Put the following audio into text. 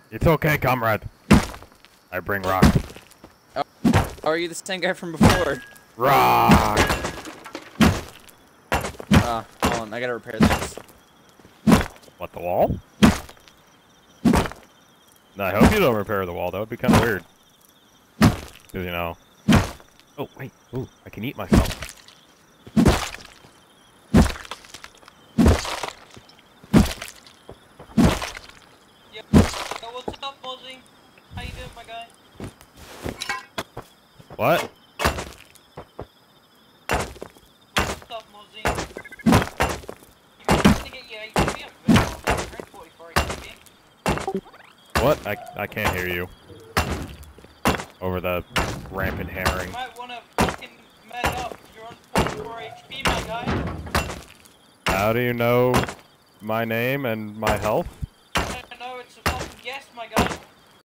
It's okay, comrade. I bring rock. Oh, are you the same guy from before? Rock! Hold on, I gotta repair this. What, the wall? No, I hope you don't repair the wall. That would be kind of weird. Because, you know... Oh, wait. Ooh, I can eat myself. Yo, what's up, Mozzie? How you doing, my guy? What? What's up, Mozzie? You managed to get your HP up a bit, 44 HP. What? I can't hear you. Over the rampant hammering. You might wanna fucking med up. You're on 44 HP, my guy. How do you know my name and my health?